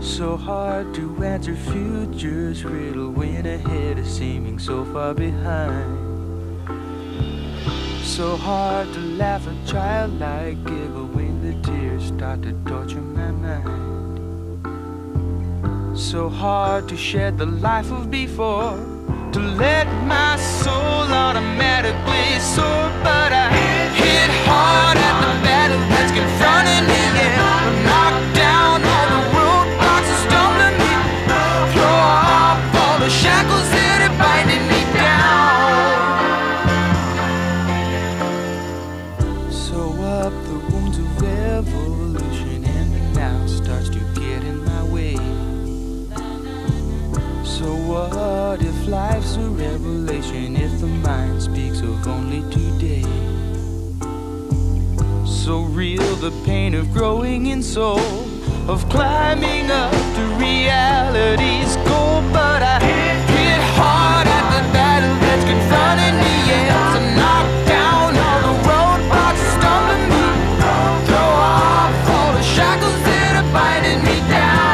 So hard to answer future's riddle when ahead is seeming so far behind. So hard to laugh a childlike giggle when the tears start to torture my mind. So hard to shed the life of before, to let my soul automatically soar. But I hit hard at the battle that's confronting me, yeah. Knock down all the roadblocks that stumbling me, throw off all the shackles that are binding me down. Sew up the wounds of evolution, and the now starts to get in my way. So what if life's a revelation, if the mind speaks of only today? So real the pain of growing in soul, of climbing up to reality's goal. But I hit hard at the battle that's confronting me, yeah. So knock down all the roadblocks that stumbling me, throw off all the shackles that are binding me down.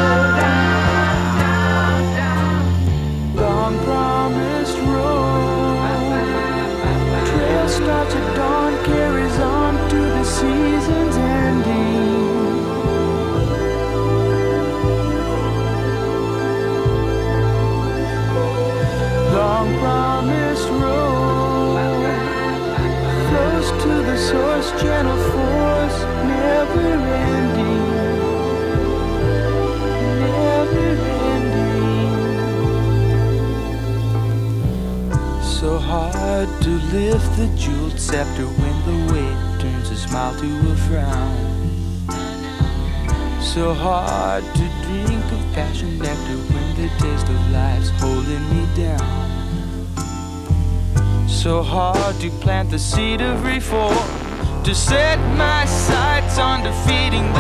Promised road, trail starts at dawn, carries on to the season's ending. Long promised road flows to the source, gentle force, never ending, never ending. So hard to lift the jeweled scepter when the weight turns a smile to a frown. So hard to drink of passion nectar when the taste of life's holding me down. So hard to plant the seed of reform, to set my sights on defeating the